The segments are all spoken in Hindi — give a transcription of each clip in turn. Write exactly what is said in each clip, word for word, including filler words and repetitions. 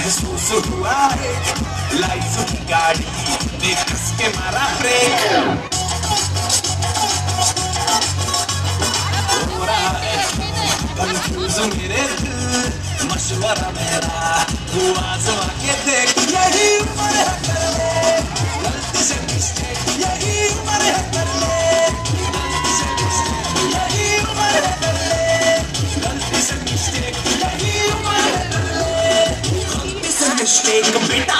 महसूस हुआ है लाइफ की गाड़ी ने कस के मारा ब्रेक। हो रहा है कंफ्यूज मेरे दिल, मशवरा मेरा तू आजमा के देख। यही उम्र है कर ले गलती से मिस्टेक, यही उम्र है कर ले गलती से मिस्टेक, यही उम्र है कर ले गलती से मिस्टेक, यही उम्र है कर ले गलती से मिस्टेक बेटा।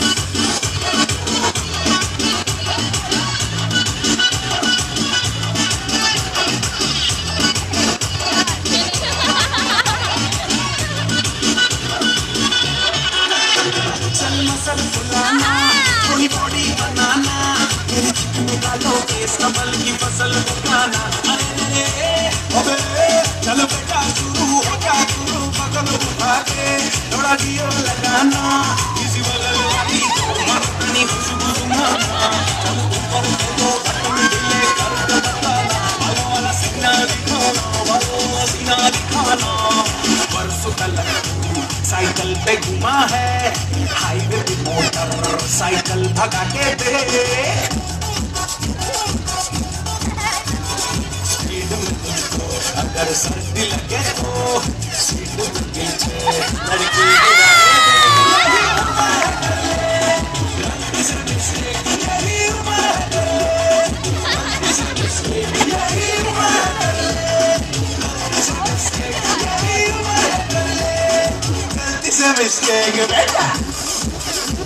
मसल फुलाना थोड़ी बॉडी बनाना, मेरे चिकन निकालो केस कमल की फसल उगाना। अरे अबे चलो बेटा शुरू हो जा शुरू, बगल उठा के थोड़ा जियो लगाना, किसी बगल वाली मर्दानी खुशबू सुनाना। चलो ऊपर चलो अपनी दिले कर दो बताना, बालों वाला सीना दिखाना, बालों वाला सीना दिखाना। परसों कल साइकिल पे घुमा है हाईवे पे मोटर साइकिल भगा के दे। स्पीड में तुझको अगर सर्दी लगे तो सीट में पीछे लड़की मिस्टेक बेटा।